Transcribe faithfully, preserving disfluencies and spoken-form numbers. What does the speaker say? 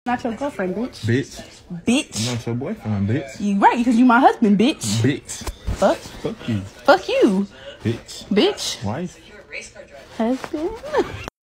Not your girlfriend, bitch. Bitch. Bitch. Not your boyfriend, bitch. You right, because you my husband, bitch. Bitch. Fuck. Fuck you. Fuck you. Bitch. Bitch. Wife. Husband.